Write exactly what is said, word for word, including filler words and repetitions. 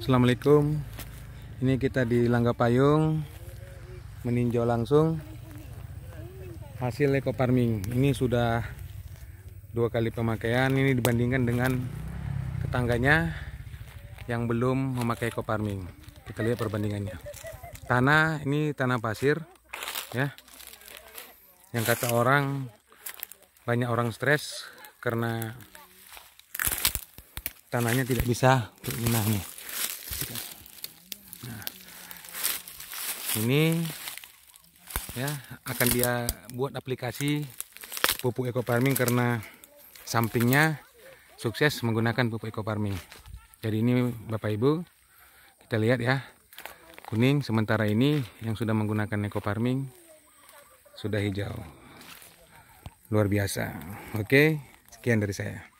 Assalamualaikum. Ini kita di Langga Payung meninjau langsung hasil eco farming. Ini sudah dua kali pemakaian. Ini dibandingkan dengan tetangganya yang belum memakai eco farming. Kita lihat perbandingannya. Tanah ini tanah pasir, ya. Yang kata orang, banyak orang stres karena tanahnya tidak bisa berbenah nih. Nah, ini ya akan dia buat aplikasi pupuk eco farming karena sampingnya sukses menggunakan pupuk eco farming. Jadi ini Bapak Ibu, kita lihat ya, kuning, sementara ini yang sudah menggunakan eco farming sudah hijau. Luar biasa. Oke, sekian dari saya.